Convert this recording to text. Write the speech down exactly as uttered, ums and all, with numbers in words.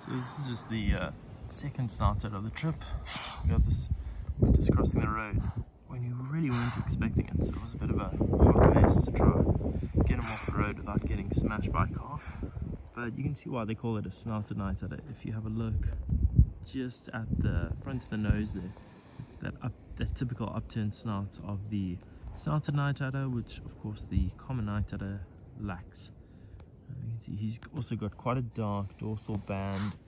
So this is just the uh, second snout out of the trip. We got this one just crossing the road when you really weren't expecting it, so it was a bit of a hot mess to try get him off the road without getting smashed by a car. But you can see why they call it a snouted nighthawk if you have a look just at the front of the nose there, that up, that typical upturned snout of the snouted nighthawk, which of course the common nighthawk lacks. Uh, you can see he's also got quite a dark dorsal band